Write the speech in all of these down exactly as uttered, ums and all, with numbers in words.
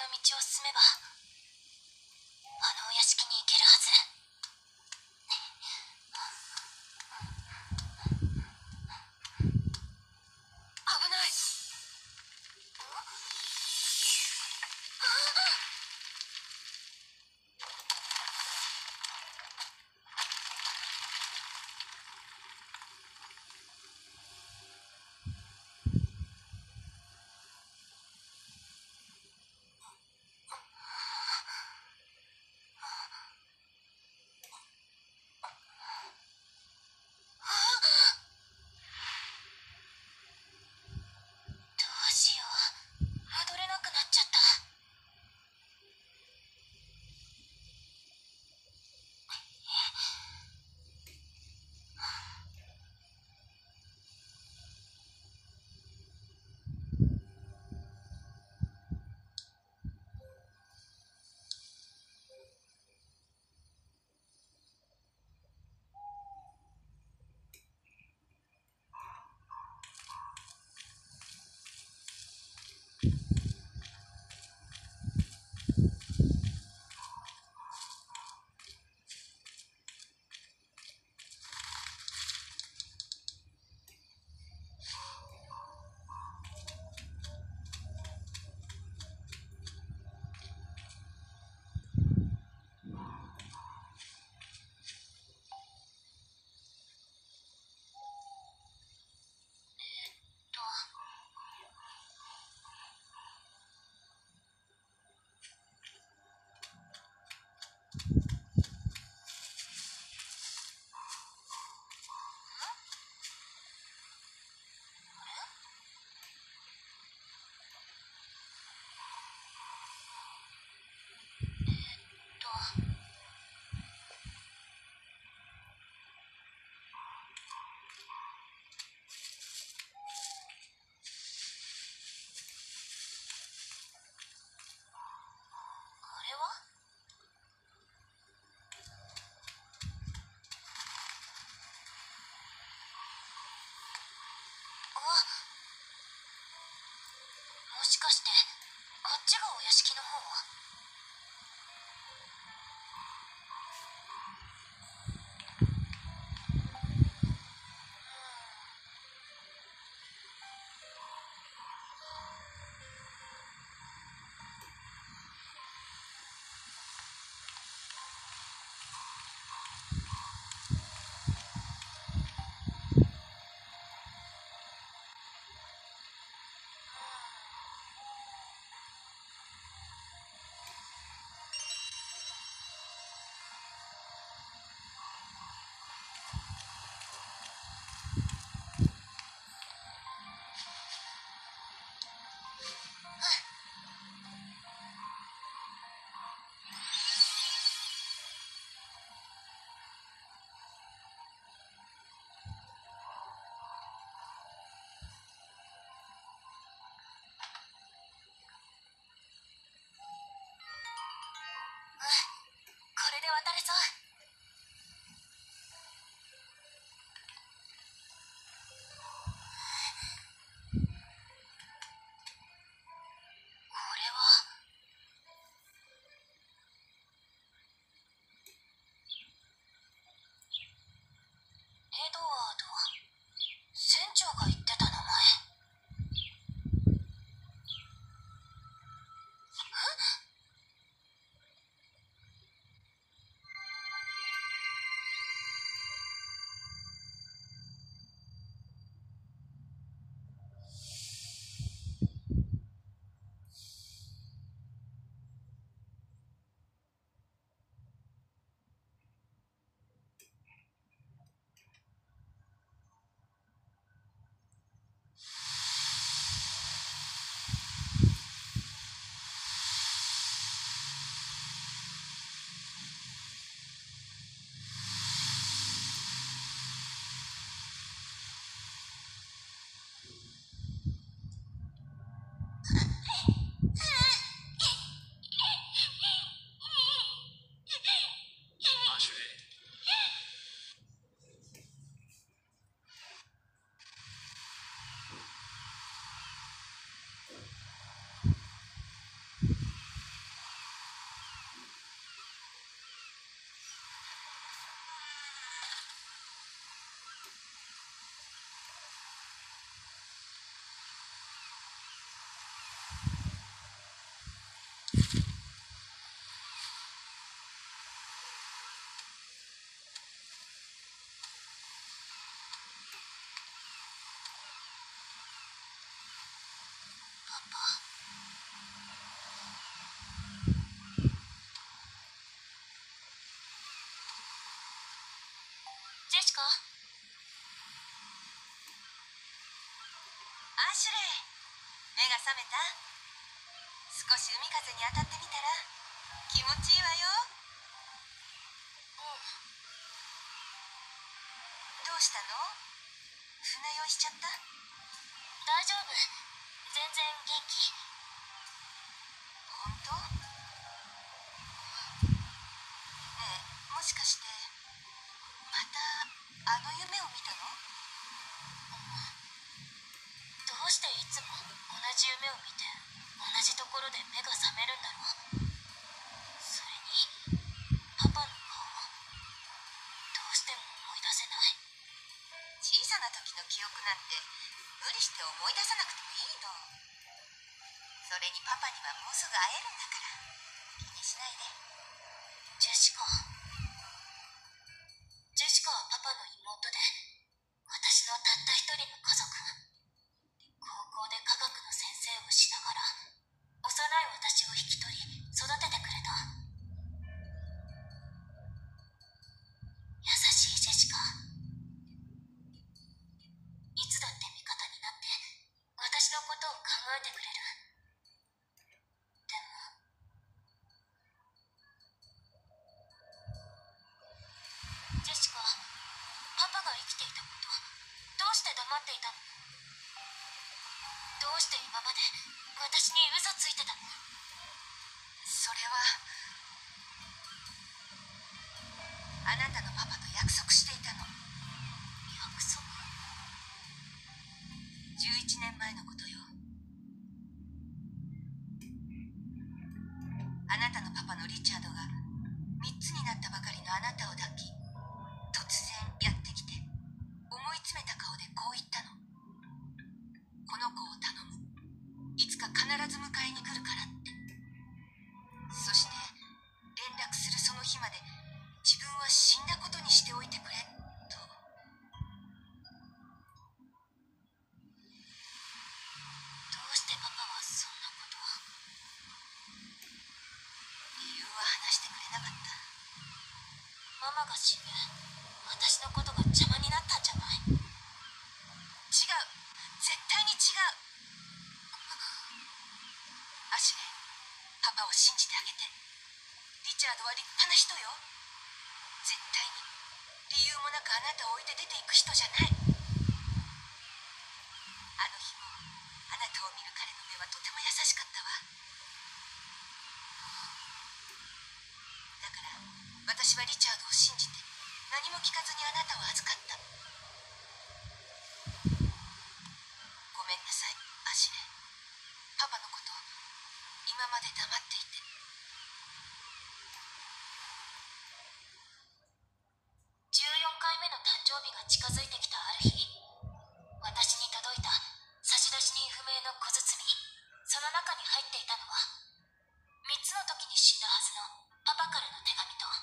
の道を進めばあのお屋敷に行けるはず。危ない。どうしよう、戻れなくなっちゃった。あれは？あ、もしかしてあっちがお屋敷の方？ アシュレイ、目が覚めた？少し海風に当たってみたら気持ちいいわよ。 うん。 どうしたの？船酔いしちゃった？ 大丈夫。全然元気。 本当？ねえ、もしかしてまたあの夢を見たの？ どうしていつも同じ夢を見て同じところで目が覚めるんだろう。それにパパの顔、どうしても思い出せない。 小さな時の記憶なんて無理して思い出さなくてもいいの。それにパパにはもうすぐ会えるんだから気にしないで。 ジェシカ。ジェシカはパパの妹で、私のたった一人の家族。高校で科学の先生をしながら幼い私を引き取り育ててくれた。優しいジェシカ。いつだって味方になって私のことを考えてくれる。でもジェシカ、パパが生きていたこと、どうして黙っていたの？どうして今まで私に嘘ついてたの？ それはあなたのパパと約束していたの。 約束？ じゅういちねんまえのことよ。あなたのパパのリチャードがみっつになったばかりのあなたを抱き、突然やってきて思い詰めた顔でこう言ったの。この子を頼む。いつか必ず迎えに来るからって。そして連絡するその日まで自分は死んだことにしておいてくれと。 どうしてパパはそんなことを？ 理由は話してくれなかった。 ママが死んで私のことが邪魔になったんじゃない？ 違う、絶対に違う。アシュレイ、パパを信じてあげて。リチャードは立派な人よ。絶対に理由もなくあなたを置いて出ていく人じゃない。あの日もあなたを見る彼の目はとても優しかったわ。だから私はリチャードを信じて何も聞かずにあなたを預かった。ごめんなさい、アシュレイ。パパのこと今まで黙っていて。 じゅうよんかいめの誕生日が近づいてきたある日、私に届いた差出人不明の小包。その中に入っていたのはみっつの時に死んだはずのパパからの手紙と、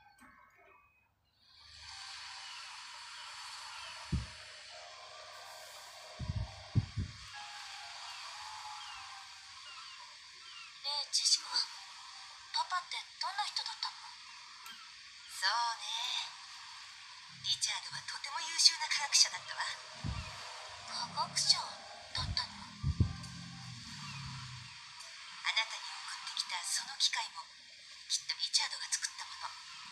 ねえジェシカ、パパってどんな人だったの？ そうね。リチャードはとても優秀な科学者だったわ。 科学者だったの？ あなたに送ってきたその機械もきっとリチャードが作ったもの。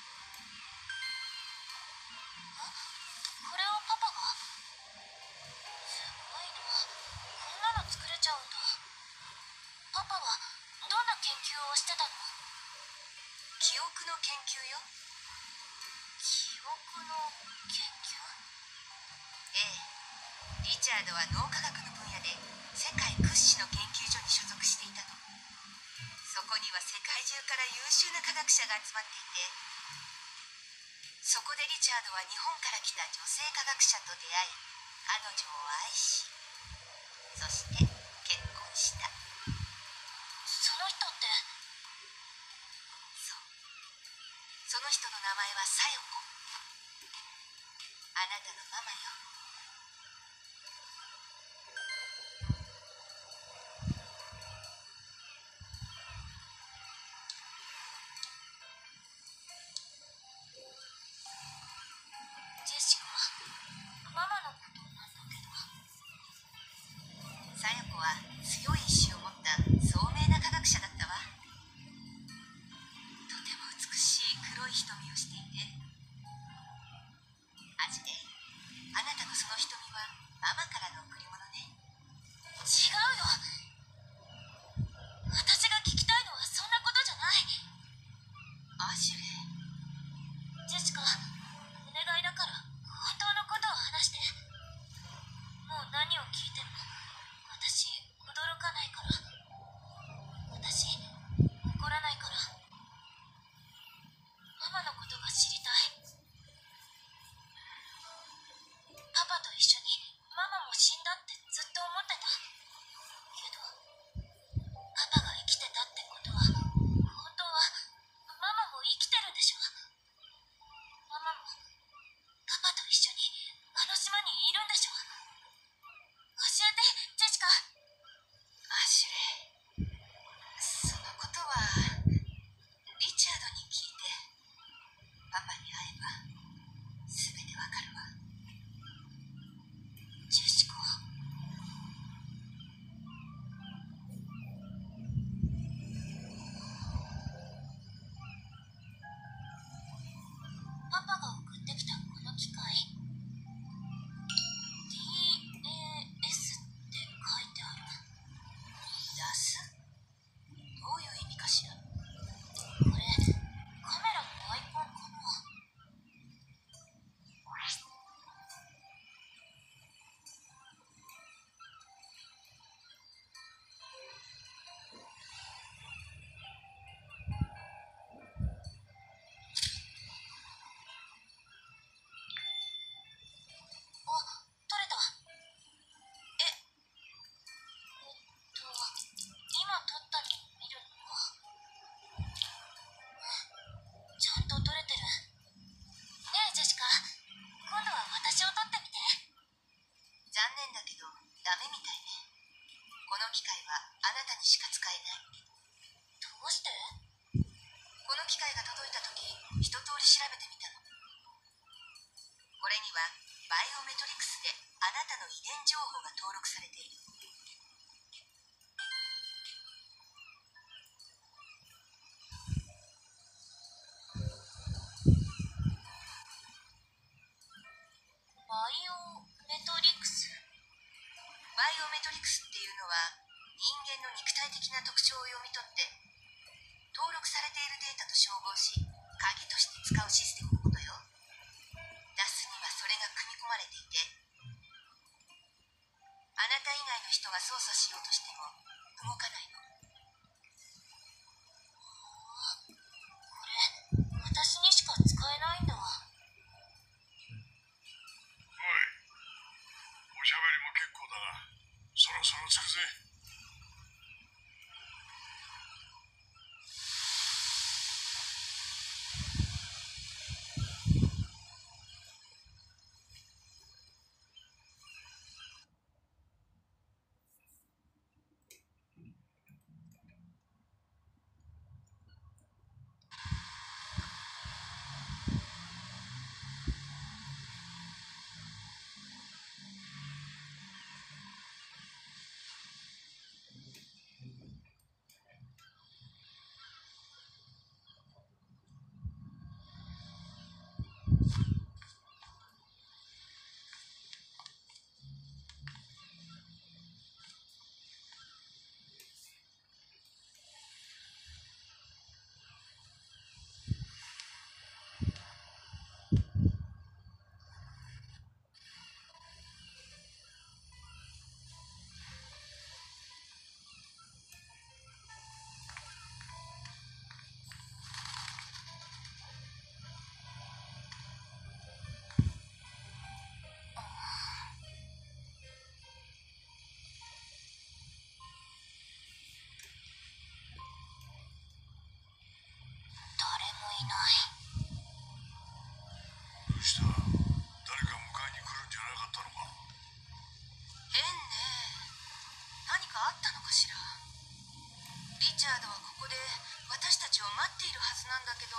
これをパパが？すごいな。こんなの作れちゃうんだ。パパはどんな研究をしてたの？ 記憶の研究よ。 記憶の研究？ ええ、リチャードは脳科学の分野で世界屈指の研究所に所属していたの。そこには世界中から優秀な科学者が集まっていて、そこでリチャードは日本から来た女性科学者と出会い、彼女を愛し、そして結婚した。 その人って？ そう、その人の名前はサヨコ。あなたのママよ。 ジェシカ、 証を読み取って登録されているデータと照合し鍵として使うシステムのことよ。ダスにはそれが組み込まれていて、あなた以外の人が操作しようとしても動かないの。 これ私にしか使えないんだ。おい、 おしゃべりも結構だが、そろそろ着くぜ。 いない。 どうした？誰か迎えに来るんじゃなかったのか？ 変ね。何かあったのかしら。リチャードはここで私たちを待っているはずなんだけど。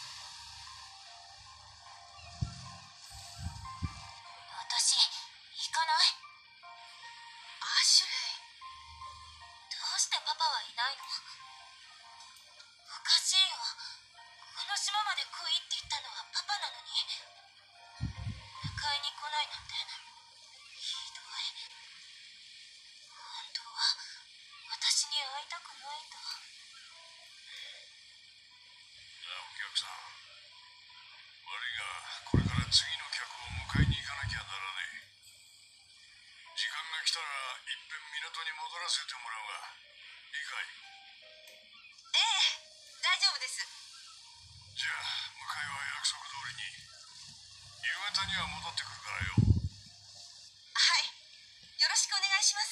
私行かない。 アシュレイ。 どうしてパパはいないの？おかしいよ。この島まで来いって言ったのはパパなのに、迎えに来ないなんてひどい。本当は私に会いたくないんだ。 なあ、お客さん、悪いがこれから次の客を迎えに行かなきゃならねえ。時間が来たらいっぺん港に戻らせてもらうがいいかい？ ええ、大丈夫です。 じゃあ迎えは約束通りに夕方には戻ってくるからよ。 はい、よろしくお願いします。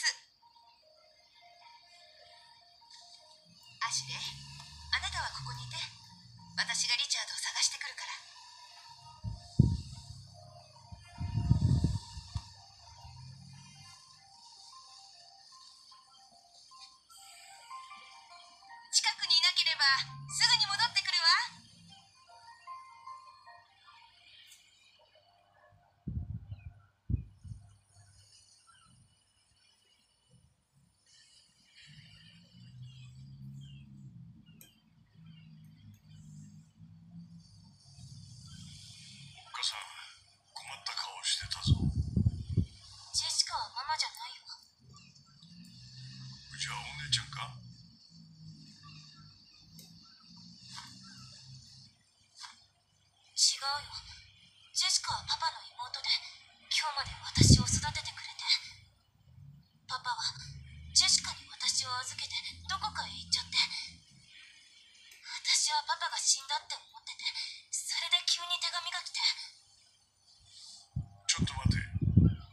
アシュレイ、あなたはここにいて、私がリチャードを探してくるから。近くにいなければすぐに戻ってくるわ。 おっかさん、困った顔してたぞ。 ジェシカはママじゃないよ。 じゃあお姉ちゃんか？ 違うよ。ジェシカはパパの妹で、今日まで私を育ててくれて、パパはジェシカに私を預けてどこかへ行っちゃって、私はパパが死んだって思ってて、それで急に手紙が来て。 ちょっと待て。どうや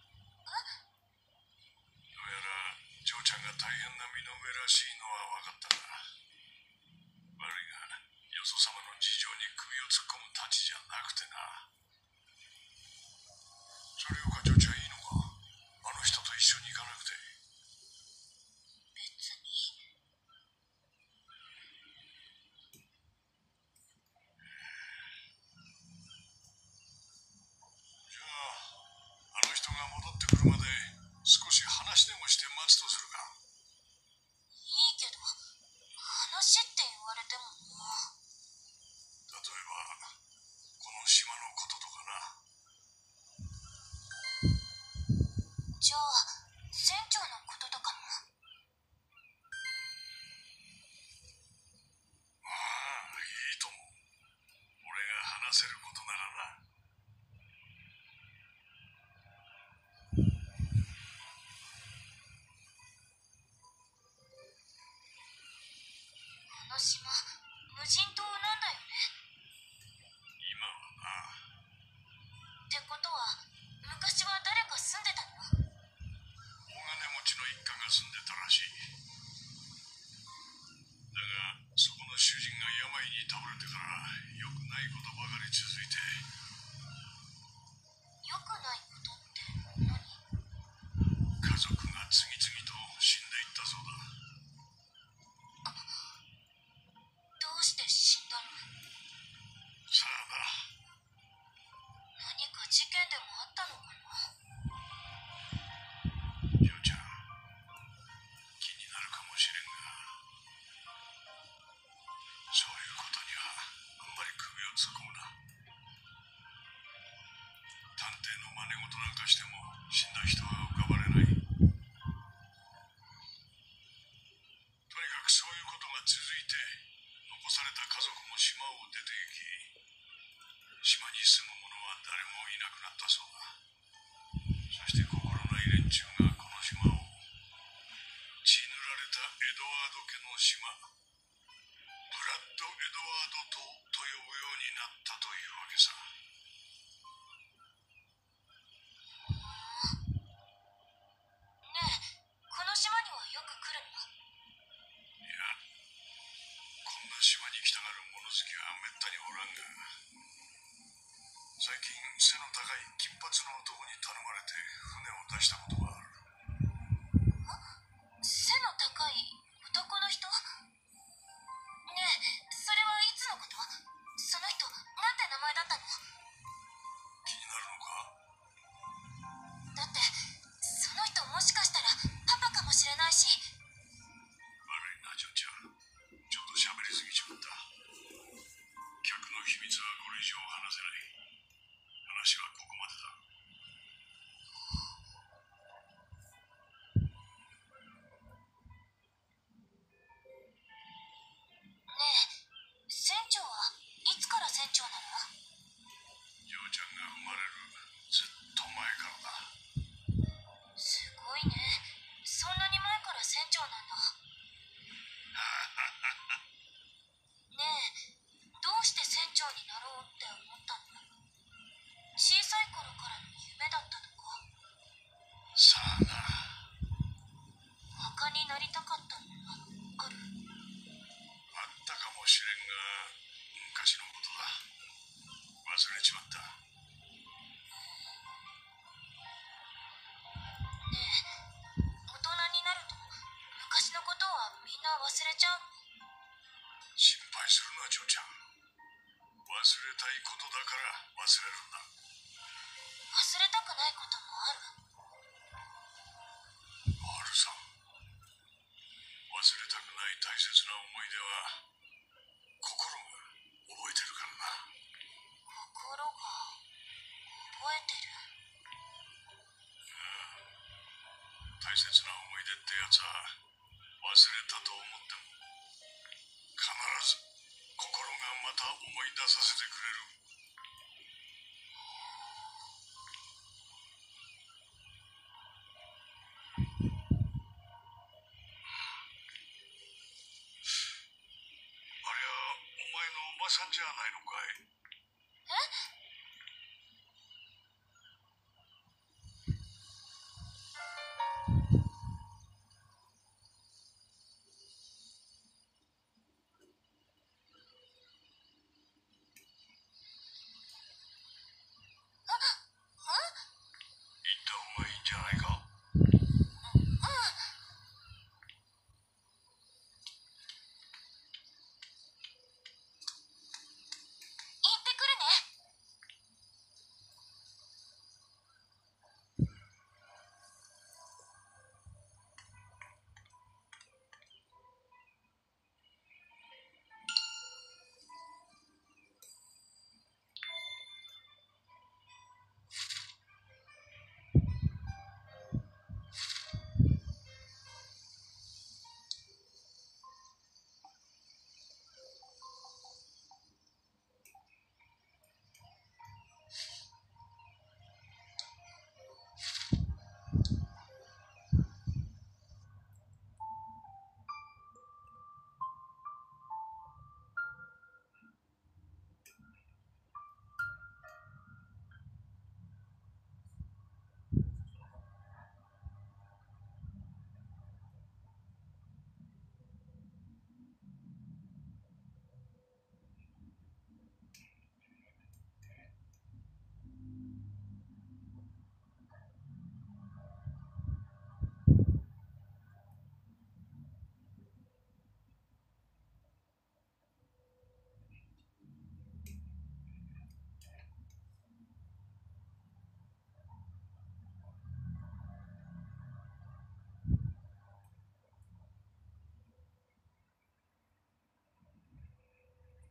ら嬢ちゃんが大変な身の上らしいのは分かったが、悪いがよそ様の事情に首を突っ込むたちじゃなくてな。それよか嬢ちゃんいいのか？あの人と一緒に行かなくて。 別に。 じゃああの人が戻ってくるまで少し話でもして待つとするか。 いいけど、話って言われてももう。 例えばこの島のこととかな。 じゃあ船長のこととかも。 島無人島なんだよね。 今はな。 ってことは昔は誰か住んでたの？ 大金持ちの一家が住んでたらしい。だがそこの主人が病に倒れてから良くないことばかり続いて。 良くないことって何？ 家族が次々と死んでいったそうだ。 どうして死んだの？ さあな。 何か事件でもあったのかな？ ジョーちゃん、気になるかもしれんが、そういうことにはあんまり首を突っ込むな。探偵の真似事なんかしても死んだ人は浮かばれない。とにかくそういうことが続いて、残された家族も島を出て行き、島に住む者は誰もいなくなったそうだ。そして心ない連中がこの島を血塗られたエドワード家の島、ブラッド・エドワード島と呼ぶようになったというわけさ。 ねえ、この島にはよく来るの？ いや、こんな島に来たがる物好きはめったにおらんが、最近背の高い金髪の男に頼まれて船を出したことがある。 背の高い男の人？ねえ、それはいつのこと？その人、なんて名前だったの？ 気になるのか？ だってその人もしかしたらパパかもしれないし。 悪いな、ジョーちゃん。ちょっと喋りすぎちまった。客の秘密はこれ以上話せない。話はここまでだ。 ねえ、船長はいつから船長なの？ ジョーちゃんが生まれるずっと前からだ。 すごいね。そんなに前から船長なんだ。ねえ、どうして船長になろうって思ったの？小さい頃からの夢だったとか？ さあな。 他になりたかったものある？ あったかもしれんが、昔のことだ。忘れちまった。 ねえ、大人になると昔のことはみんな忘れちゃうの？ 心配するな、ジョーちゃん。忘れたいことだから忘れるんだ。 忘れたくないこともある？ あるさ。忘れたくない大切な思い出は心が覚えてるからな。 心が覚えてる？ 大切な思い出ってやつは忘れたと思っても必ず心がまた思い出させてくれる。ありゃお前のおばさんじゃないのかい？ え？